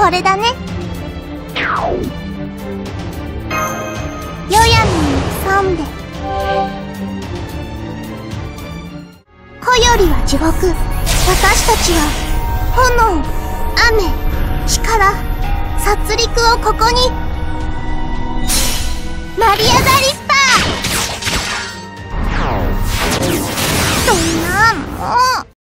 これだね。よやみに潜んで。子よりは地獄。私たちは炎、雨、力、殺戮をここに。舞い上がり